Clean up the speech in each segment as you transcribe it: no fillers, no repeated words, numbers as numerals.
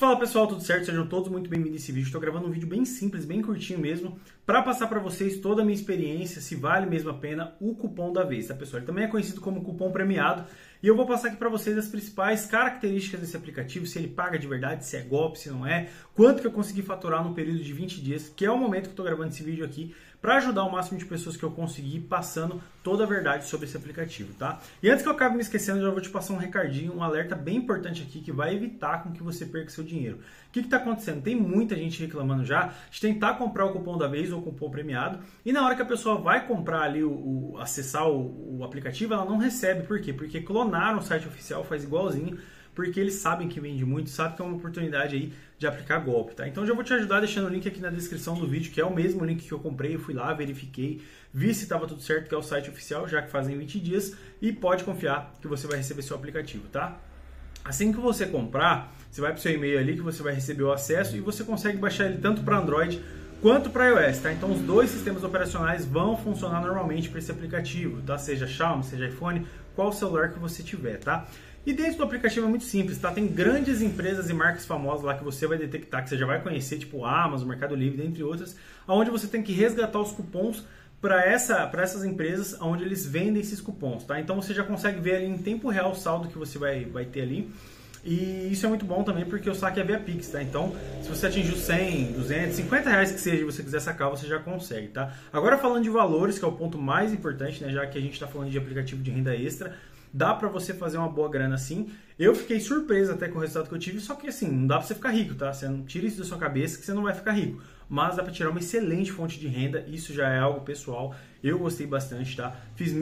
Fala pessoal, tudo certo? Sejam todos muito bem-vindos a esse vídeo. Estou gravando um vídeo bem simples, bem curtinho mesmo, para passar para vocês toda a minha experiência, se vale mesmo a pena o cupom da vez, tá pessoal? Ele também é conhecido como cupom premiado e eu vou passar aqui para vocês as principais características desse aplicativo, se ele paga de verdade, se é golpe, se não é, quanto que eu consegui faturar no período de 20 dias, que é o momento que eu estou gravando esse vídeo aqui, para ajudar o máximo de pessoas que eu conseguir passando toda a verdade sobre esse aplicativo, tá? E antes que eu acabe me esquecendo, eu já vou te passar um recadinho, um alerta bem importante aqui que vai evitar com que você perca seu dinheiro. O que está acontecendo? Tem muita gente reclamando já de tentar comprar o cupom da vez ou o cupom premiado e na hora que a pessoa vai comprar ali, acessar o aplicativo, ela não recebe. Por quê? Porque clonaram o site oficial, faz igualzinho, porque eles sabem que vende muito, sabem que é uma oportunidade aí de aplicar golpe, tá? Então já vou te ajudar deixando o link aqui na descrição do vídeo, que é o mesmo link que eu comprei, eu fui lá, verifiquei, vi se estava tudo certo, que é o site oficial, já que fazem 20 dias, e pode confiar que você vai receber seu aplicativo, tá? Assim que você comprar, você vai para o seu e-mail ali que você vai receber o acesso e você consegue baixar ele tanto para Android quanto para iOS, tá? Então os dois sistemas operacionais vão funcionar normalmente para esse aplicativo, tá? Seja Xiaomi, seja iPhone, qual celular que você tiver, tá? E dentro do aplicativo é muito simples, tá? Tem grandes empresas e marcas famosas lá que você vai detectar, que você já vai conhecer, tipo Amazon, Mercado Livre, dentre outras, onde você tem que resgatar os cupons para essas empresas onde eles vendem esses cupons, tá? Então você já consegue ver ali em tempo real o saldo que você vai ter ali. E isso é muito bom também porque o saque é via Pix, tá? Então, se você atingiu 100, 200, 50 reais que seja e você quiser sacar, você já consegue, tá? Agora falando de valores, que é o ponto mais importante, né? Já que a gente está falando de aplicativo de renda extra, dá pra você fazer uma boa grana assim. Eu fiquei surpreso até com o resultado que eu tive, só que assim, não dá pra você ficar rico, tá? Você não tira isso da sua cabeça que você não vai ficar rico. Mas dá pra tirar uma excelente fonte de renda, isso já é algo pessoal. Eu gostei bastante, tá? Fiz R$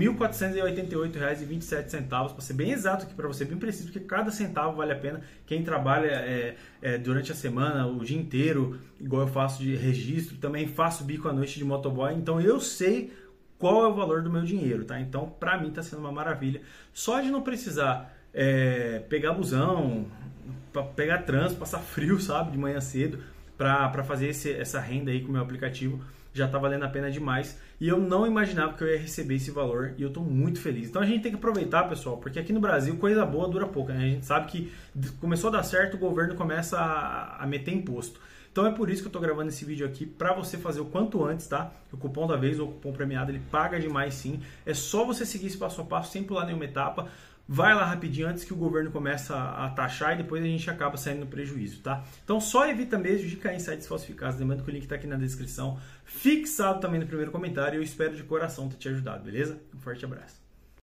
1.488,27, pra ser bem exato aqui pra você, bem preciso, porque cada centavo vale a pena. Quem trabalha durante a semana, o dia inteiro, igual eu faço de registro, também faço bico à noite de motoboy, então eu sei qual é o valor do meu dinheiro, tá? Então, pra mim tá sendo uma maravilha. Só de não precisar pegar busão, pegar trânsito, passar frio, sabe? De manhã cedo, pra fazer essa renda aí com o meu aplicativo, já tá valendo a pena demais. E eu não imaginava que eu ia receber esse valor e eu tô muito feliz. Então a gente tem que aproveitar, pessoal, porque aqui no Brasil coisa boa dura pouco, né? A gente sabe que começou a dar certo, o governo começa a meter imposto. Então é por isso que eu tô gravando esse vídeo aqui, para você fazer o quanto antes, tá? O cupom da vez ou o cupom premiado, ele paga demais sim. É só você seguir esse passo a passo, sem pular nenhuma etapa. Vai lá rapidinho antes que o governo comece a taxar e depois a gente acaba saindo no prejuízo, tá? Então só evita mesmo de cair em sites falsificados. Lembrando que o link tá aqui na descrição, fixado também no primeiro comentário. E eu espero de coração ter te ajudado, beleza? Um forte abraço.